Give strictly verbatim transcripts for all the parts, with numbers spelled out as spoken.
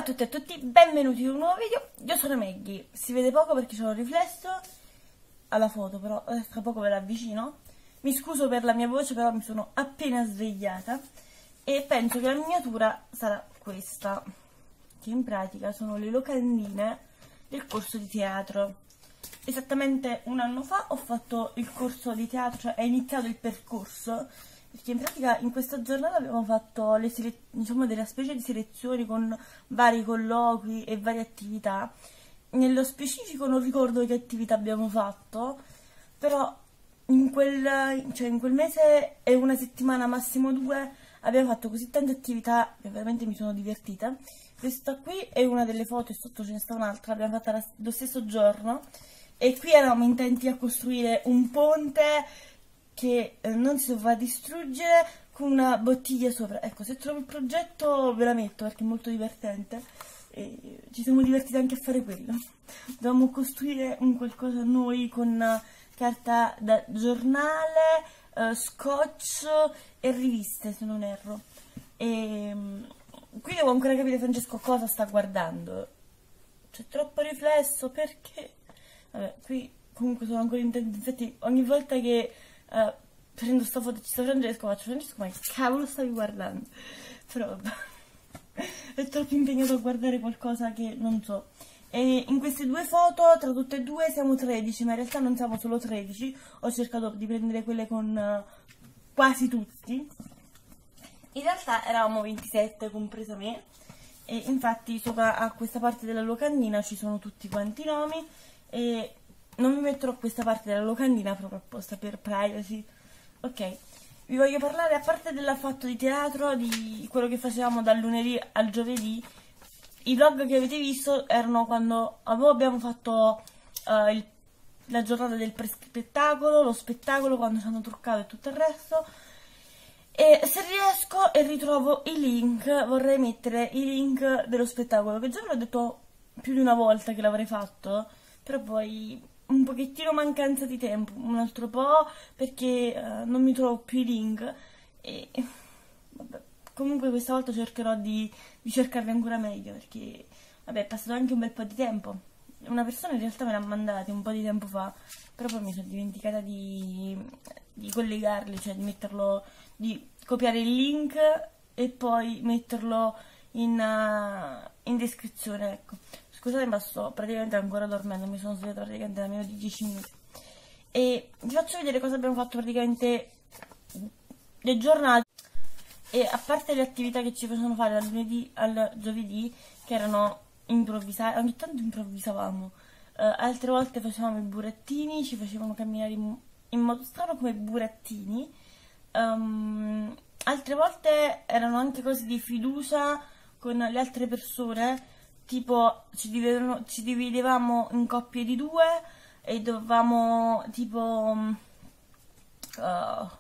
tutti e a tutti, benvenuti in un nuovo video. Io sono Maggie, si vede poco perché c'ho un riflesso alla foto, però tra poco ve la avvicino. Mi scuso per la mia voce, però mi sono appena svegliata e penso che la miniatura sarà questa, che in pratica sono le locandine del corso di teatro. Esattamente un anno fa ho fatto il corso di teatro, cioè è iniziato il percorso, perché in pratica in questa giornata abbiamo fatto le diciamo delle specie di selezioni con vari colloqui e varie attività. Nello specifico non ricordo che attività abbiamo fatto, però in quel, cioè in quel mese e una settimana, massimo due, abbiamo fatto così tante attività che veramente mi sono divertita. Questa qui è una delle foto e sotto ce ne sta un'altra, l'abbiamo fatta lo stesso giorno. E qui eravamo intenti a costruire un ponte che eh, non si doveva distruggere con una bottiglia sopra. Ecco, se trovo il progetto ve la metto perché è molto divertente. E ci siamo divertiti anche a fare quello. Dovevamo costruire un qualcosa noi con uh, carta da giornale, uh, scotch e riviste, se non erro. E um, qui devo ancora capire Francesco cosa sta guardando. C'è troppo riflesso, perché? Vabbè, qui comunque sono ancora intenta, infatti ogni volta che uh, prendo sta foto e ci sta Francesco faccio: Francesco, ma che cavolo stavi guardando? Però vabbè, è troppo impegnato a guardare qualcosa che non so. E in queste due foto, tra tutte e due, siamo tredici, ma in realtà non siamo solo tredici. Ho cercato di prendere quelle con uh, quasi tutti. In realtà eravamo ventisette, compresa me. E infatti sopra a questa parte della locandina ci sono tutti quanti i nomi. E non mi metterò questa parte della locandina proprio apposta per privacy. Ok, vi voglio parlare, a parte del fatto di teatro, di quello che facevamo dal lunedì al giovedì. I vlog che avete visto erano quando abbiamo fatto uh, il, la giornata del pre-spettacolo, lo spettacolo, quando ci hanno truccato e tutto il resto. E se riesco e ritrovo i link, vorrei mettere i link dello spettacolo, che già ve l'ho detto più di una volta che l'avrei fatto, però poi un pochettino mancanza di tempo, un altro po', perché uh, non mi trovo più i link. E vabbè, comunque questa volta cercherò di, di cercarli ancora meglio, perché vabbè, è passato anche un bel po' di tempo. Una persona in realtà me l'ha mandati un po' di tempo fa, però poi mi sono dimenticata di, di collegarli, cioè di metterlo, di copiare il link e poi metterlo in, uh, in descrizione, ecco. Scusate, ma sto praticamente ancora dormendo, mi sono svegliata praticamente da meno di dieci minuti. E vi faccio vedere cosa abbiamo fatto praticamente le giornate. E a parte le attività che ci facevano fare dal lunedì al giovedì, che erano improvvisate, ogni tanto improvvisavamo, uh, altre volte facevamo i burattini, ci facevano camminare in, in modo strano come burattini, um, altre volte erano anche cose di fiducia con le altre persone. Tipo ci dividevamo, ci dividevamo in coppie di due e dovevamo tipo uh,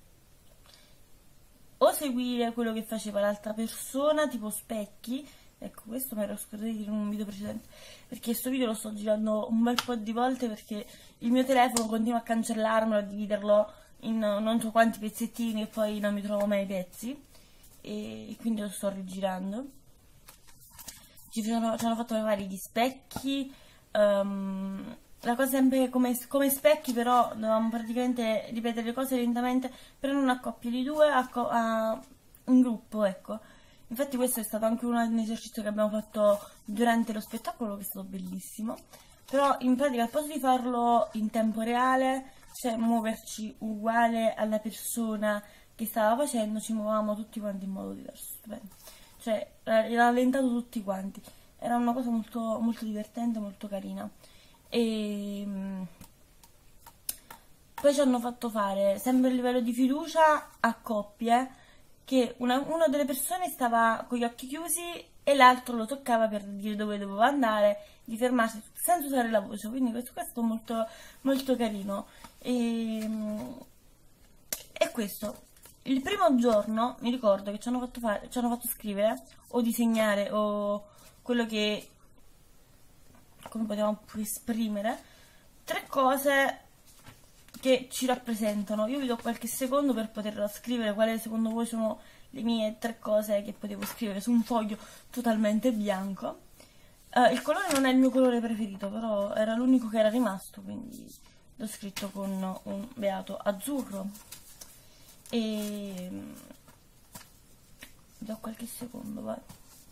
o seguire quello che faceva l'altra persona, tipo specchi. Ecco, questo mi ero scordata di dire in un video precedente, perché questo video lo sto girando un bel po' di volte perché il mio telefono continua a cancellarmelo, a dividerlo in non so quanti pezzettini e poi non mi trovo mai i pezzi, e quindi lo sto rigirando. Ci, sono, ci hanno fatto vari gli specchi, um, la cosa sempre come, come specchi, però dovevamo praticamente ripetere le cose lentamente per non a coppie di due, a, a un gruppo, ecco. Infatti questo è stato anche un esercizio che abbiamo fatto durante lo spettacolo, che è stato bellissimo, però in pratica al posto di farlo in tempo reale, cioè muoverci uguale alla persona che stava facendo, ci muovevamo tutti quanti in modo diverso, stupendo. Cioè, l'ha rallentato tutti quanti. Era una cosa molto, molto divertente, molto carina. E poi ci hanno fatto fare, sempre a livello di fiducia, a coppie, che una, una delle persone stava con gli occhi chiusi e l'altro lo toccava per dire dove doveva andare, di fermarsi senza usare la voce. Quindi questo, questo è stato molto, molto carino. E, e questo. Il primo giorno mi ricordo che ci hanno fatto fare, ci hanno fatto scrivere o disegnare o quello che, come potevamo esprimere, tre cose che ci rappresentano. Io vi do qualche secondo per poter scrivere quali secondo voi sono le mie tre cose che potevo scrivere su un foglio totalmente bianco. Uh, il colore non è il mio colore preferito, però era l'unico che era rimasto, quindi l'ho scritto con un beato azzurro. E do qualche secondo, vai.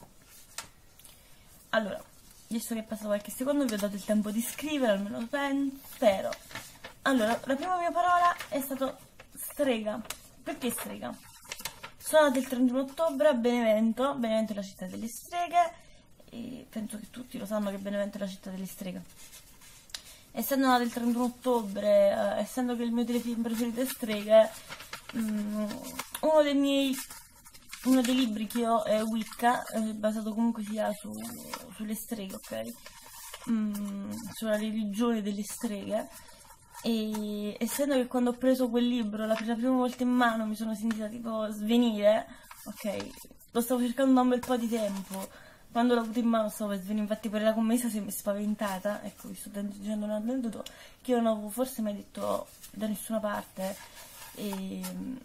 Allora, visto che è passato qualche secondo, vi ho dato il tempo di scrivere, almeno spero. Allora, la prima mia parola è stata strega. Perché strega? Sono andata il trentuno ottobre a Benevento. Benevento è la città delle streghe, e penso che tutti lo sanno che Benevento è la città delle streghe. Essendo nata il trentuno ottobre, eh, essendo che il mio telefilm preferito è Streghe, um, uno dei miei uno dei libri che ho è Wicca, eh, basato comunque sia su, sulle streghe, ok? Mm, sulla religione delle streghe. E essendo che quando ho preso quel libro la, la prima volta in mano mi sono sentita tipo svenire, ok? Lo stavo cercando da un bel po' di tempo. Quando l'ho avuto in mano stavo per svenire, infatti pure la commessa si è spaventata. Ecco, vi sto dicendo un aneddoto che io non avevo forse mai detto da nessuna parte. E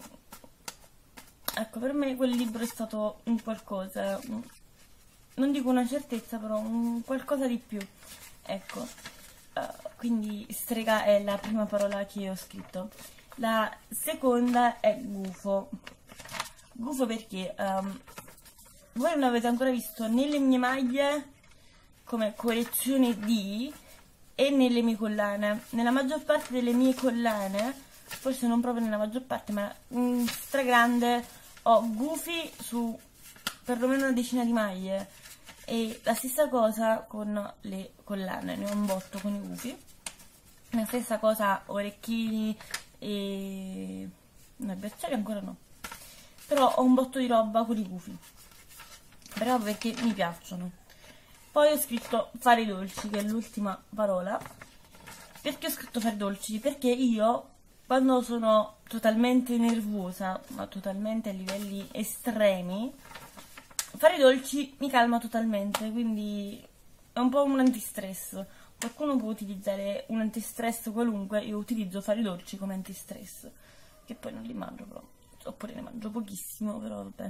ecco, per me quel libro è stato un qualcosa, un, non dico una certezza, però un qualcosa di più. Ecco, uh, quindi strega è la prima parola che ho scritto. La seconda è gufo. Gufo perché um, voi non avete ancora visto nelle mie maglie come collezione D e nelle mie collane. Nella maggior parte delle mie collane, forse non proprio nella maggior parte, ma in stragrande, ho gufi su perlomeno una decina di maglie. E la stessa cosa con le collane, ne ho un botto con i gufi. La stessa cosa orecchini e... no, bracciali ancora no. Però ho un botto di roba con i gufi. Però perché mi piacciono. Poi ho scritto fare i dolci, che è l'ultima parola. Perché ho scritto fare i dolci? Perché io, quando sono totalmente nervosa, ma totalmente a livelli estremi, fare i dolci mi calma totalmente, quindi è un po' un antistress. Qualcuno può utilizzare un antistress qualunque, io utilizzo fare i dolci come antistress, che poi non li mangio però, oppure ne mangio pochissimo, però vabbè.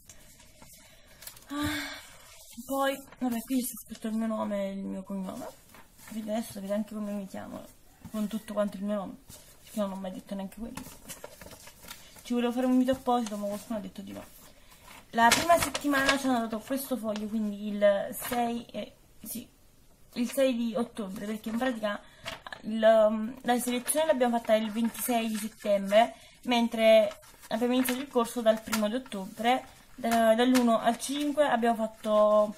Ah, poi, vabbè, qui c'è scritto il mio nome e il mio cognome, quindi adesso sapete anche come mi chiamo, con tutto quanto il mio nome, perché non ho mai detto neanche quello. Ci volevo fare un video apposito, ma qualcuno ha detto di no. La prima settimana ci hanno dato questo foglio, quindi il sei, eh, sì, il sei di ottobre, perché in pratica il, la selezione l'abbiamo fatta il ventisei di settembre, mentre abbiamo iniziato il corso dal primo di ottobre. Dall'uno al cinque abbiamo fatto,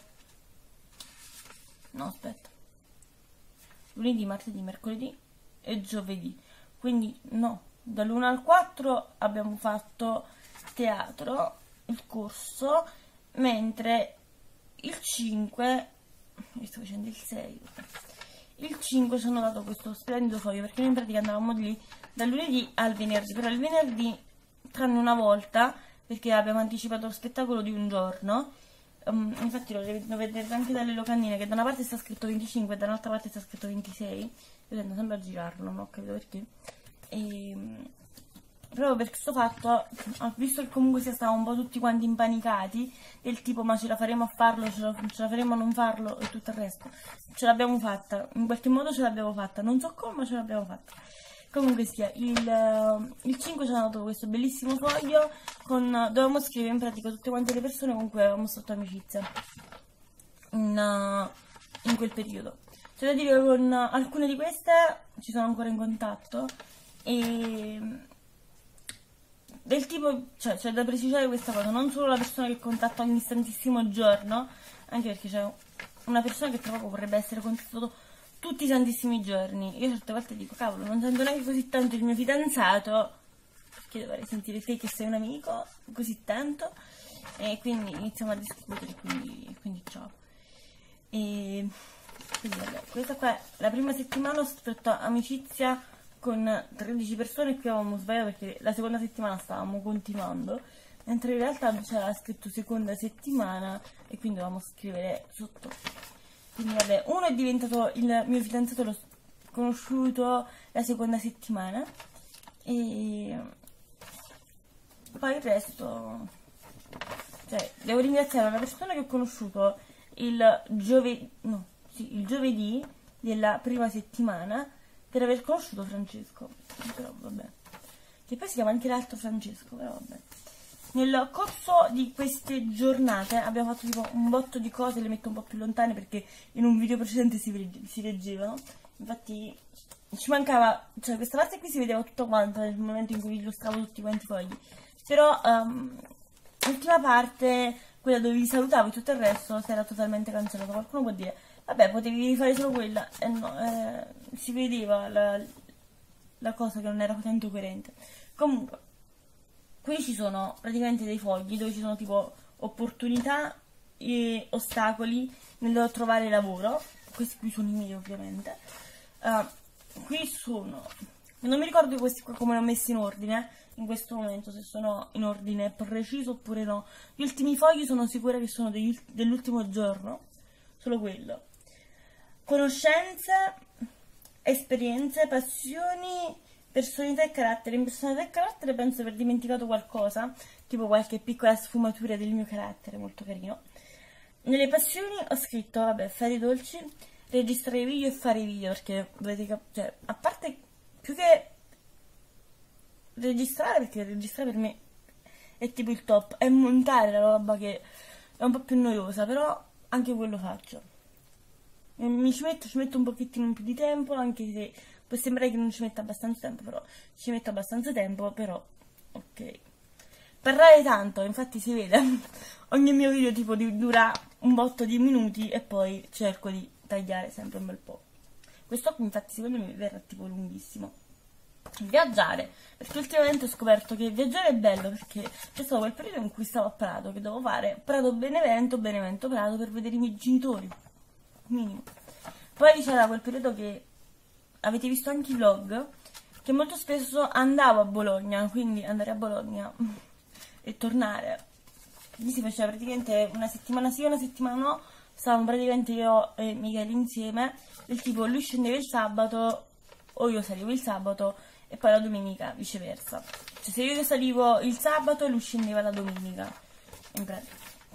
no aspetta, lunedì, martedì, mercoledì e giovedì, quindi no, dall'uno al quattro abbiamo fatto teatro, il corso, mentre il cinque, io sto facendo il sei, il cinque ci hanno dato questo splendido foglio, perché noi in pratica andavamo lì dal lunedì al venerdì, però il venerdì, tranne una volta, perché abbiamo anticipato lo spettacolo di un giorno, um, infatti lo, lo vedete anche dalle locandine, che da una parte sta scritto venticinque e dall'altra parte sta scritto ventisei, io tendo sempre a girarlo, non ho capito perché, e, proprio per questo fatto, visto che comunque sia stavamo un po' tutti quanti impanicati, del tipo ma ce la faremo a farlo, ce la, ce la faremo a non farlo e tutto il resto, ce l'abbiamo fatta, in qualche modo ce l'abbiamo fatta, non so come ma ce l'abbiamo fatta. Comunque sia, il, il cinque ci hanno dato questo bellissimo foglio, con, dovevamo scrivere in pratica tutte quante le persone con cui avevamo fatto amicizia in, in quel periodo. C'è da dire che con alcune di queste ci sono ancora in contatto, e del tipo, cioè c'è da precisare questa cosa, non solo la persona che contatto ogni istantissimo giorno, anche perché c'è una persona che tra poco vorrebbe essere contattato tutti i santissimi giorni. Io certe volte dico, cavolo, non sento neanche così tanto il mio fidanzato, perché dovrei sentire te che sei un amico così tanto, e quindi iniziamo a discutere, quindi, quindi ciao. E quindi vabbè, questa qua è la prima settimana, ho stretto amicizia con tredici persone, qui avevamo sbagliato perché la seconda settimana stavamo continuando, mentre in realtà c'era scritto seconda settimana e quindi dovevamo scrivere sotto. Quindi vabbè, uno è diventato il mio fidanzato, l'ho conosciuto la seconda settimana, e poi il resto cioè, devo ringraziare una persona che ho conosciuto il giovedì, no, sì, il giovedì della prima settimana per aver conosciuto Francesco. Però vabbè. Che poi si chiama anche l'altro Francesco, però vabbè. Nel corso di queste giornate abbiamo fatto tipo un botto di cose, le metto un po' più lontane perché in un video precedente si, si leggevano. Infatti ci mancava, cioè questa parte qui si vedeva tutto quanto nel momento in cui illustravo tutti quanti i fogli. Però um, l'ultima parte, quella dove vi salutavo e tutto il resto, si era totalmente cancellato. Qualcuno può dire, vabbè, potevi rifare solo quella. E eh no, eh, si vedeva la, la cosa che non era tanto coerente. Comunque, qui ci sono praticamente dei fogli dove ci sono tipo opportunità e ostacoli nel trovare lavoro. Questi qui sono i miei, ovviamente. Uh, qui sono, non mi ricordo questi qua come li ho messi in ordine in questo momento, se sono in ordine preciso oppure no. Gli ultimi fogli sono sicura che sono dell'ultimo giorno, solo quello. Conoscenze, esperienze, passioni, personalità e carattere. In personalità e carattere penso di aver dimenticato qualcosa, tipo qualche piccola sfumatura del mio carattere, molto carino. Nelle passioni ho scritto, vabbè, fare i dolci, registrare video e fare video, perché dovete capire, cioè, a parte più che registrare, perché registrare per me è tipo il top, è montare la roba che è un po' più noiosa, però anche quello faccio. Mi ci metto, ci metto un pochettino più di tempo, anche se può sembrare che non ci metta abbastanza tempo, però ci metto abbastanza tempo, però ok. Parlare tanto, infatti si vede, ogni mio video tipo dura un botto di minuti e poi cerco di tagliare sempre un bel po'. Questo infatti secondo me verrà tipo lunghissimo. Viaggiare, perché ultimamente ho scoperto che viaggiare è bello, perché c'è stato quel periodo in cui stavo a Prato, che dovevo fare Prato-Benevento, Benevento-Prato per vedere i miei genitori, minimo. Poi c'era quel periodo che avete visto anche i vlog, che molto spesso andavo a Bologna, quindi andare a Bologna e tornare, quindi si faceva praticamente una settimana sì, una settimana no, stavamo praticamente io e Michele insieme, del tipo lui scendeva il sabato o io salivo il sabato e poi la domenica viceversa, cioè se io salivo il sabato lui scendeva la domenica in pratica.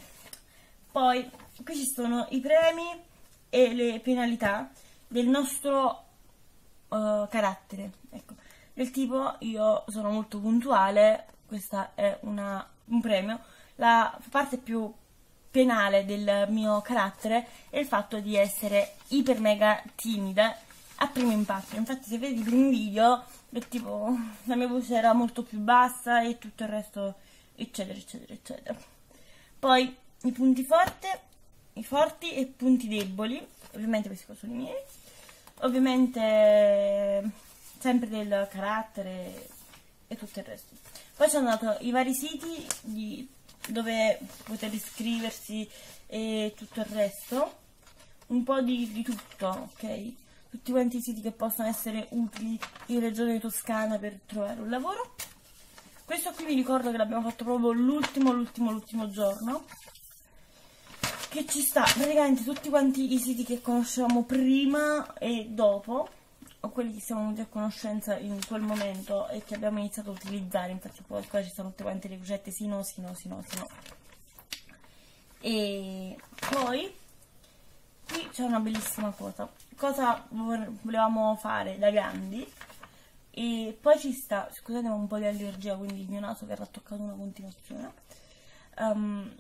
Poi qui ci sono i premi e le penalità del nostro uh, carattere, ecco, del tipo io sono molto puntuale, questa è una, un premio. La parte più penale del mio carattere è il fatto di essere iper mega timida a primo impatto. Infatti se vedi i primi video è tipo la mia voce era molto più bassa e tutto il resto eccetera eccetera eccetera. Poi i punti forti, i forti e punti deboli, ovviamente questi qua sono i miei, ovviamente sempre del carattere e tutto il resto. Poi ci hanno dato i vari siti di dove poter iscriversi e tutto il resto, un po' di, di tutto, ok? Tutti quanti i siti che possono essere utili in regione Toscana per trovare un lavoro. Questo qui mi ricordo che l'abbiamo fatto proprio l'ultimo, l'ultimo, l'ultimo giorno, che ci sta praticamente tutti quanti i siti che conoscevamo prima e dopo, o quelli che siamo venuti a conoscenza in quel momento e che abbiamo iniziato a utilizzare. Infatti poi qua ci sono tutte quante le ricette, sì no, sì no, sì no, sì no. E poi qui c'è una bellissima cosa, cosa volevamo fare da grandi, e poi ci sta, scusate ho un po' di allergia quindi il mio naso verrà toccato una continuazione. Um,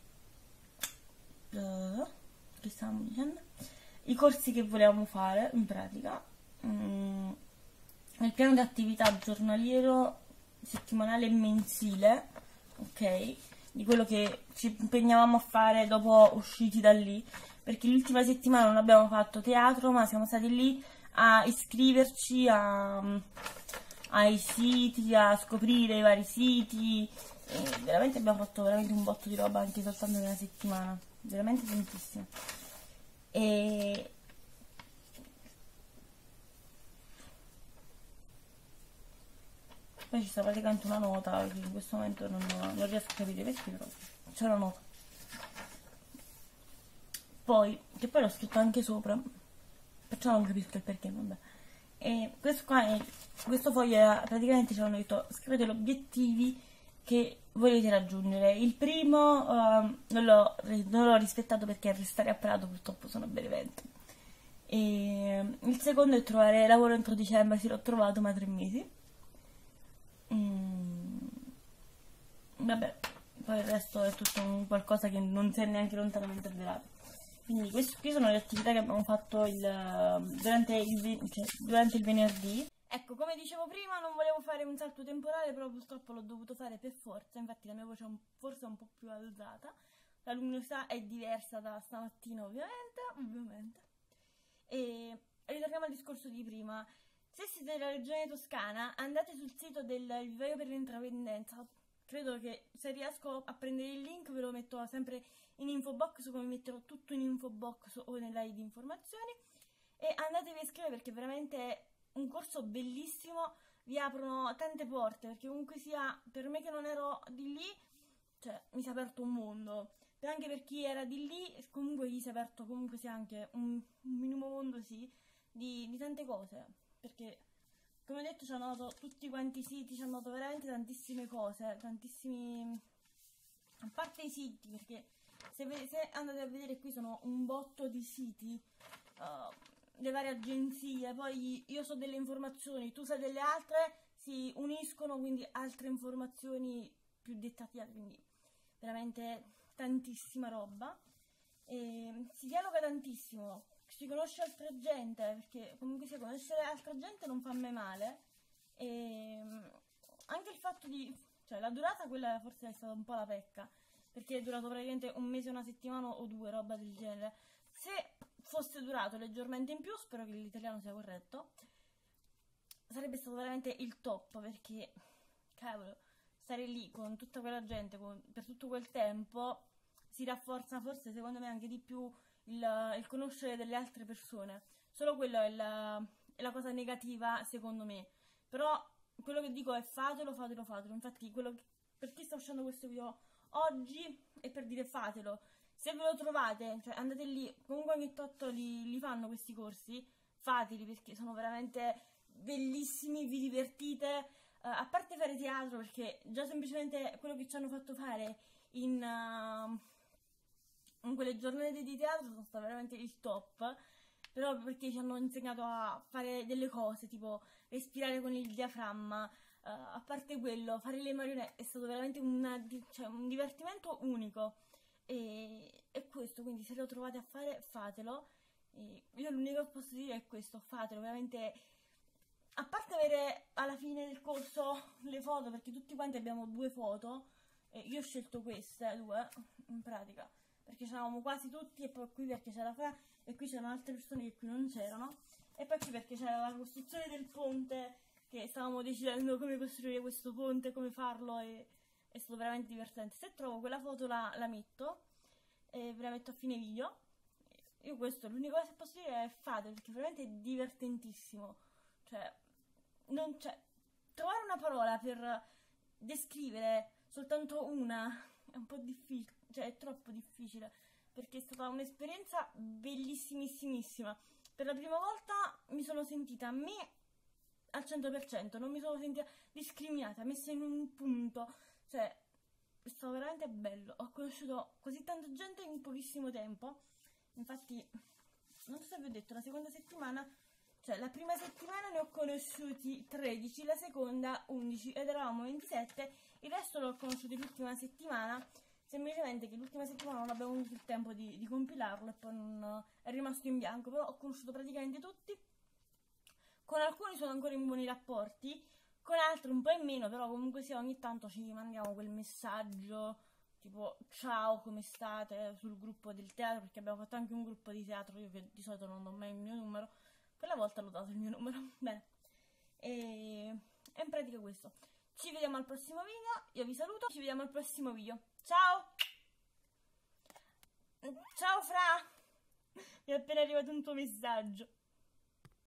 uh, che stavamo dicendo? I corsi che volevamo fare in pratica. Mm, nel piano di attività giornaliero, settimanale e mensile, ok, di quello che ci impegnavamo a fare dopo usciti da lì, perché l'ultima settimana non abbiamo fatto teatro ma siamo stati lì a iscriverci a, ai siti, a scoprire i vari siti, e veramente abbiamo fatto veramente un botto di roba anche soltanto in una settimana, veramente tantissimo. E poi ci sta praticamente una nota che in questo momento non, non riesco a capire perché, però c'è una nota. Poi, che poi l'ho scritto anche sopra, perciò non capisco il perché, vabbè. E questo qua è, questo foglio era, praticamente ci hanno detto scrivete gli obiettivi che volete raggiungere. Il primo uh, non l'ho rispettato perché a restare a Prato purtroppo sono a Benevento. E il secondo è trovare lavoro entro dicembre, sì l'ho trovato, ma tre mesi. Mm, vabbè, poi il resto è tutto un qualcosa che non si è neanche lontanamente avverato. Quindi queste qui sono le attività che abbiamo fatto il, durante, il, cioè, durante il venerdì. Ecco, come dicevo prima, non volevo fare un salto temporale, però purtroppo l'ho dovuto fare per forza. Infatti la mia voce è un, forse è un po' più alzata. La luminosità è diversa da stamattina, ovviamente, ovviamente. E ritorniamo al discorso di prima. Se siete della regione toscana, andate sul sito del Vivaio per l'intravendenza. Credo che se riesco a prendere il link ve lo metto sempre in info box, come metterò tutto in info box o nella i di informazioni. E andatevi a iscrivere perché veramente è un corso bellissimo, vi aprono tante porte, perché comunque sia, per me che non ero di lì, cioè mi si è aperto un mondo. E anche per chi era di lì, comunque gli si è aperto comunque sia anche un, un minimo mondo, sì, di, di tante cose. Perché, come ho detto, ci hanno dato tutti quanti i siti, ci hanno dato veramente tantissime cose, tantissimi... A parte i siti, perché se, se andate a vedere qui sono un botto di siti, uh, le varie agenzie, poi io so delle informazioni, tu sai delle altre, si uniscono, quindi altre informazioni più dettagliate, quindi veramente tantissima roba. E si dialoga tantissimo, si conosce altra gente, perché comunque se conoscere altra gente non fa mai male. E anche il fatto di, cioè la durata, quella forse è stata un po' la pecca, perché è durato praticamente un mese, una settimana o due, roba del genere. Se fosse durato leggermente in più, spero che l'italiano sia corretto, sarebbe stato veramente il top, perché cavolo, stare lì con tutta quella gente con, per tutto quel tempo si rafforza forse secondo me anche di più il, il conoscere delle altre persone. Solo quello è la, è la cosa negativa secondo me, però quello che dico è fatelo, fatelo, fatelo. Infatti quello che, per chi sta uscendo questo video oggi è per dire fatelo. Se ve lo trovate, cioè andate lì, comunque ogni tot li, li fanno questi corsi, fateli perché sono veramente bellissimi, vi divertite, uh, a parte fare teatro, perché già semplicemente quello che ci hanno fatto fare in, uh, in quelle giornate di teatro sono state veramente il top, però perché ci hanno insegnato a fare delle cose, tipo respirare con il diaframma, uh, a parte quello, fare le marionette è stato veramente una, cioè, un divertimento unico. E, e questo, quindi se lo trovate a fare, fatelo. E io l'unico che posso dire è questo, fatelo, veramente. A parte avere alla fine del corso le foto, perché tutti quanti abbiamo due foto, e io ho scelto queste due, in pratica, perché c'eravamo quasi tutti, e poi qui perché c'era Fra, e qui c'erano altre persone che qui non c'erano, e poi qui perché c'era la costruzione del ponte, che stavamo decidendo come costruire questo ponte, come farlo, e è stato veramente divertente. Se trovo quella foto la, la metto, e ve la metto a fine video. Io questo, l'unica cosa che posso dire è fate, perché veramente è divertentissimo. Cioè, non c'è... Trovare una parola per descrivere soltanto una è un po' difficile, cioè è troppo difficile, perché è stata un'esperienza bellissimissimissima. Per la prima volta mi sono sentita me al cento per cento, non mi sono sentita discriminata, messa in un punto. Cioè, è stato veramente bello. Ho conosciuto così tanta gente in pochissimo tempo. Infatti, non so se vi ho detto, la seconda settimana, cioè la prima settimana ne ho conosciuti tredici, la seconda undici, ed eravamo ventisette. Il resto l'ho conosciuto l'ultima settimana, semplicemente che l'ultima settimana non abbiamo avuto il tempo di, di compilarlo e poi non, è rimasto in bianco. Però ho conosciuto praticamente tutti. Con alcuni sono ancora in buoni rapporti, con altri un po' in meno, però comunque sia ogni tanto ci mandiamo quel messaggio tipo ciao, come state, sul gruppo del teatro, perché abbiamo fatto anche un gruppo di teatro, io che di solito non do mai il mio numero, quella volta l'ho dato il mio numero. Bene, e, e in pratica questo. Ci vediamo al prossimo video, io vi saluto, ci vediamo al prossimo video. Ciao! Ciao Fra! Mi è appena arrivato un tuo messaggio.